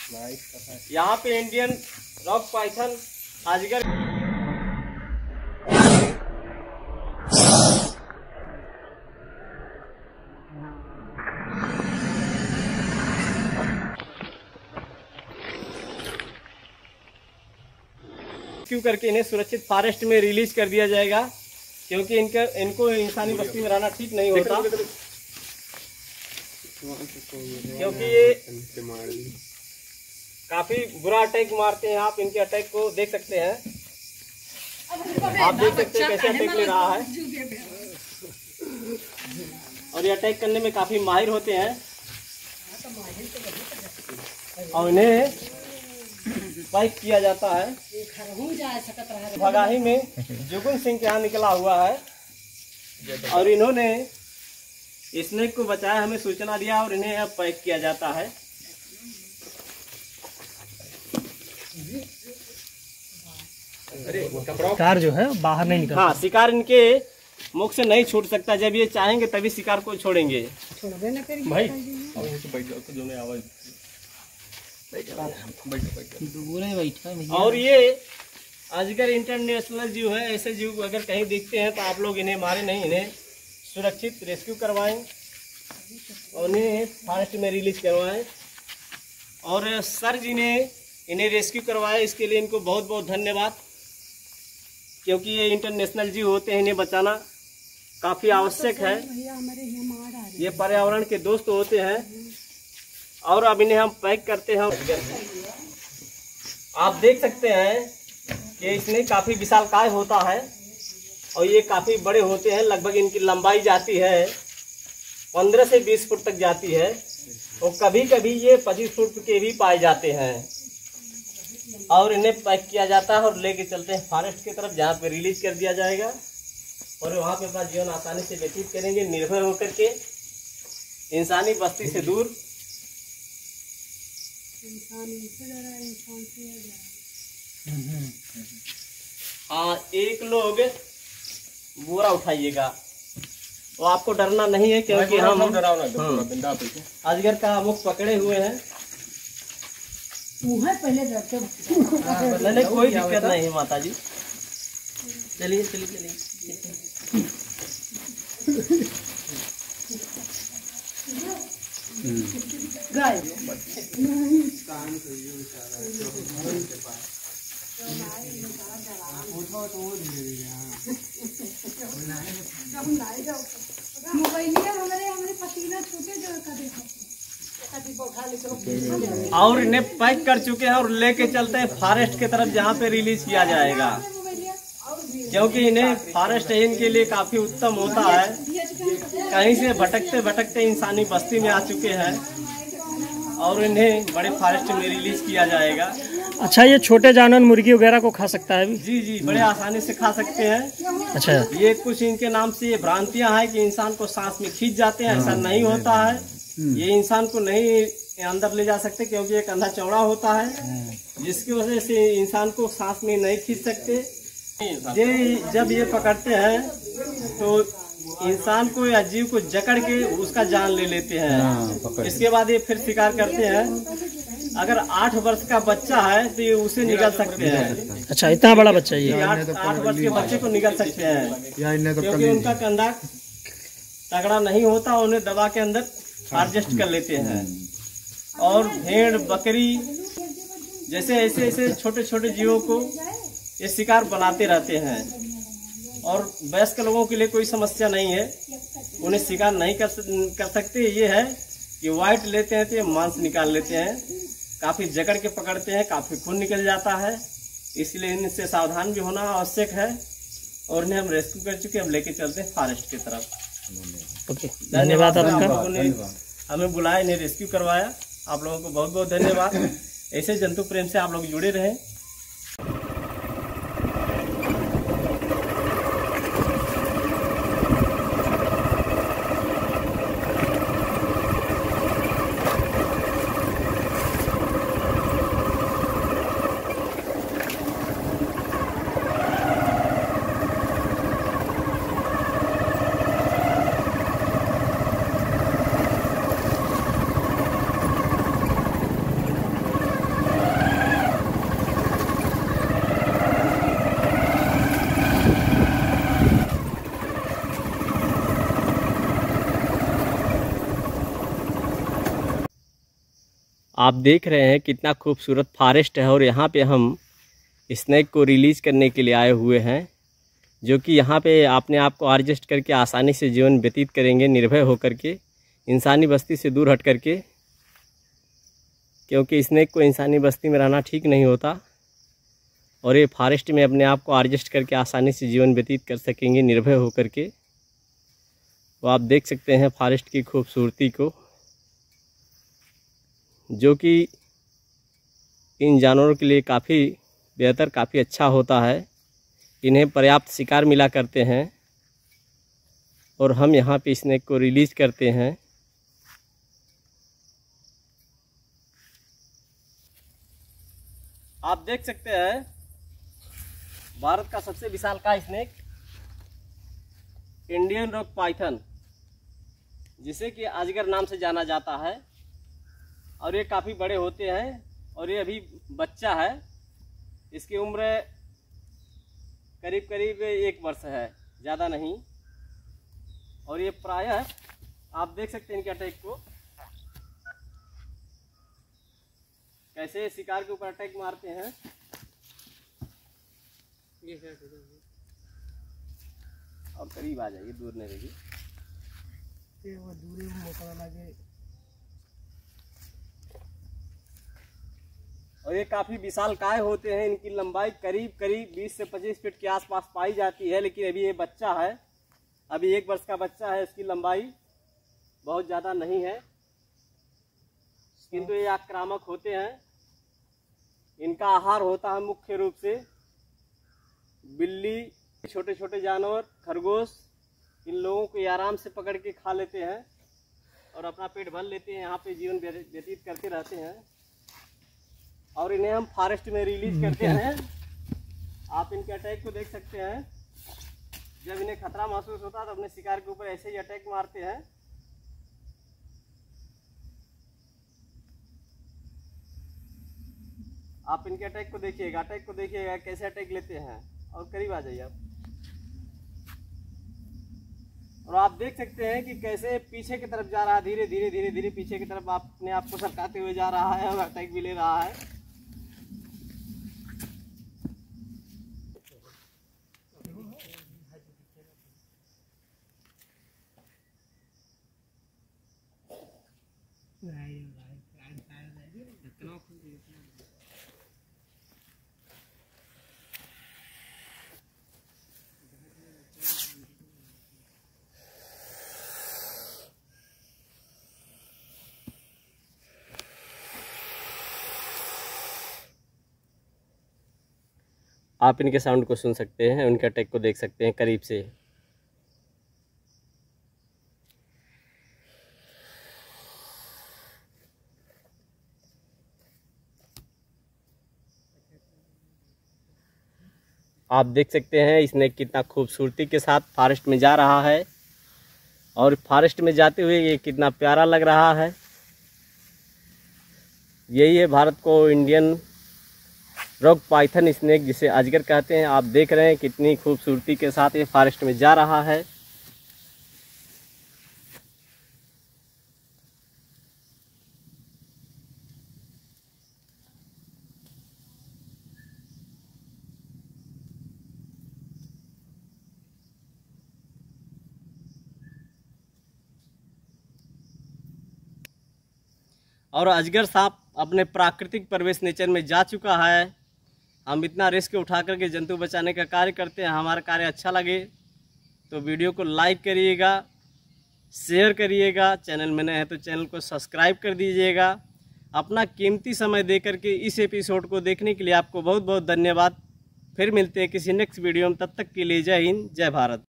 यहाँ पे Indian rock Python अजगर क्यों करके इन्हें सुरक्षित फॉरेस्ट में रिलीज कर दिया जाएगा, क्योंकि इनको इंसानी बस्ती में रहना ठीक नहीं होता, क्योंकि ये काफी बुरा अटैक मारते हैं। आप इनके अटैक को देख सकते हैं, आप देख सकते हैं कैसे अटैक ले रहा है, और ये अटैक करने में काफी माहिर होते हैं। और इन्हें पैक किया जाता है। भगाही में जुगुन सिंह के यहाँ निकला हुआ है, और इन्होंने स्नेक को बचाया, हमें सूचना दिया, और इन्हें अब पैक किया जाता है। शिकार जो है बाहर नहीं निकलता। हाँ, शिकार इनके मुख से नहीं छूट सकता। जब ये चाहेंगे तभी शिकार को छोड़ेंगे। भाई और ये अजगर इंटरनेशनल जू है। ऐसे जू अगर कहीं दिखते हैं तो आप लोग इन्हें मारे नहीं, इन्हें सुरक्षित रेस्क्यू करवाएं और इन्हें फॉरेस्ट में रिलीज करवाएं। और सर जी ने इन्हें रेस्क्यू करवाया, इसके लिए इनको बहुत बहुत धन्यवाद, क्योंकि ये इंटरनेशनल जीव होते हैं, इन्हें बचाना काफ़ी आवश्यक है। ये पर्यावरण के दोस्त होते हैं। और अब इन्हें हम पैक करते हैं। आप देख सकते हैं कि इसमें काफ़ी विशालकाय होता है, और ये काफ़ी बड़े होते हैं। लगभग इनकी लंबाई जाती है 15 से 20 फुट तक जाती है, और कभी कभी ये 25 फुट के भी पाए जाते हैं। और इन्हें पैक किया जाता है और लेके चलते हैं फॉरेस्ट की तरफ, जहाँ पे रिलीज कर दिया जाएगा, और वहाँ पे अपना जीवन आसानी से व्यतीत करेंगे, निर्भय होकर के, इंसानी बस्ती से दूर। हाँ, एक लोग बोरा उठाइएगा, वो आपको डरना नहीं है, क्योंकि हम अजगर का मुख पकड़े हुए हैं। पहले नहीं, कोई दिक्कत नहीं है माता जी। चलिए चलिए चलिए। और इन्हें पैक कर चुके हैं और लेके चलते हैं फॉरेस्ट की तरफ, जहाँ पे रिलीज किया जाएगा, क्योंकि इन्हें फॉरेस्ट इनके लिए काफी उत्तम होता है। कहीं से भटकते भटकते इंसानी बस्ती में आ चुके हैं, और इन्हें बड़े फॉरेस्ट में रिलीज किया जाएगा। अच्छा, ये छोटे जानवर मुर्गी वगैरह को खा सकता है? जी जी, बड़े आसानी से खा सकते हैं। अच्छा, ये कुछ इनके नाम से ये भ्रांतियां हैं कि इंसान को सांस में खींच जाते हैं, ऐसा नहीं होता है। ये इंसान को नहीं अंदर ले जा सकते, क्योंकि एक कंधा चौड़ा होता है, जिसकी वजह से इंसान को सांस में नहीं खींच सकते। ये जब ये पकड़ते हैं तो इंसान को या जीव को जकड़ के उसका जान ले लेते हैं। इसके बाद ये फिर शिकार करते हैं। अगर 8 वर्ष का बच्चा है तो ये उसे निगल सकते हैं। अच्छा, इतना बड़ा बच्चा ये 8 वर्ष के बच्चे को निगल सकते हैं, क्योंकि उनका कंधा तगड़ा नहीं होता, उन्हें दबा के अंदर एडजस्ट कर लेते हैं। और भेड़, बकरी जैसे ऐसे छोटे छोटे जीवों को ये शिकार बनाते रहते हैं। और वयस्क लोगों के लिए कोई समस्या नहीं है, उन्हें शिकार नहीं कर सकते। ये है कि वाइट लेते हैं तो ये मांस निकाल लेते हैं, काफ़ी जकड़ के पकड़ते हैं, काफ़ी खून निकल जाता है, इसलिए इनसे सावधान भी होना आवश्यक है। और इन्हें हम रेस्क्यू कर चुके, अब लेके चलते हैं फॉरेस्ट की तरफ। ओके, धन्यवाद आपका। हमें बुलाया, इन्हें रेस्क्यू करवाया, आप लोगों को बहुत बहुत धन्यवाद। ऐसे जंतु प्रेम से आप लोग जुड़े रहें। आप देख रहे हैं कितना खूबसूरत फॉरेस्ट है और यहाँ पे हम स्नेक को रिलीज़ करने के लिए आए हुए हैं, जो कि यहाँ पे अपने आप को एडजस्ट करके आसानी से जीवन व्यतीत करेंगे, निर्भय होकर के, इंसानी बस्ती से दूर हट करके, क्योंकि स्नेक को इंसानी बस्ती में रहना ठीक नहीं होता और ये फॉरेस्ट में अपने आप को एडजस्ट करके आसानी से जीवन व्यतीत कर सकेंगे, निर्भय होकर के। तो आप देख सकते हैं फॉरेस्ट की खूबसूरती को, जो कि इन जानवरों के लिए काफ़ी बेहतर, काफ़ी अच्छा होता है। इन्हें पर्याप्त शिकार मिला करते हैं और हम यहाँ पे स्नेक को रिलीज़ करते हैं। आप देख सकते हैं भारत का सबसे विशालकाय स्नेक इंडियन रॉक पाइथन, जिसे कि अजगर नाम से जाना जाता है, और ये काफ़ी बड़े होते हैं और ये अभी बच्चा है। इसकी उम्र करीब करीब 1 वर्ष है, ज़्यादा नहीं। और ये प्रायः आप देख सकते हैं इनके अटैक को, कैसे शिकार के ऊपर अटैक मारते हैं। और करीब आ जाइए, दूर नहीं रहिए। और ये काफ़ी विशालकाय होते हैं। इनकी लंबाई करीब करीब 20 से 25 फीट के आसपास पाई जाती है, लेकिन अभी ये बच्चा है, अभी 1 वर्ष का बच्चा है। इसकी लंबाई बहुत ज़्यादा नहीं है, किंतु ये आक्रामक होते हैं। इनका आहार होता है मुख्य रूप से बिल्ली, छोटे छोटे जानवर, खरगोश। इन लोगों को ये आराम से पकड़ के खा लेते हैं और अपना पेट भर लेते हैं, यहाँ पे जीवन व्यतीत करते रहते हैं। और इन्हें हम फॉरेस्ट में रिलीज करते हैं। आप इनके अटैक को देख सकते हैं। जब इन्हें खतरा महसूस होता है तो अपने शिकार के ऊपर ऐसे ही अटैक मारते हैं। आप इनके अटैक को देखिएगा कैसे अटैक लेते हैं। और करीब आ जाइए आप, और आप देख सकते हैं कि कैसे पीछे की तरफ जा रहा है, धीरे धीरे धीरे धीरे पीछे की तरफ अपने आप को सरकाते हुए जा रहा है और अटैक भी ले रहा है। आप इनके साउंड को सुन सकते हैं, उनके अटैक को देख सकते हैं करीब से। आप देख सकते हैं स्नेक कितना खूबसूरती के साथ फॉरेस्ट में जा रहा है और फॉरेस्ट में जाते हुए ये कितना प्यारा लग रहा है। यही है भारत को इंडियन रॉक पाइथन स्नेक, जिसे अजगर कहते हैं। आप देख रहे हैं कितनी खूबसूरती के साथ ये फॉरेस्ट में जा रहा है। और अजगर सांप अपने प्राकृतिक प्रवेश नेचर में जा चुका है। हम इतना रिस्क उठा करके जंतु बचाने का कार्य करते हैं। हमारा कार्य अच्छा लगे तो वीडियो को लाइक करिएगा, शेयर करिएगा। चैनल में नए हैं तो चैनल को सब्सक्राइब कर दीजिएगा। अपना कीमती समय दे करके इस एपिसोड को देखने के लिए आपको बहुत बहुत धन्यवाद। फिर मिलते हैं किसी नेक्स्ट वीडियो में, तब तक के लिए जय हिंद, जय भारत।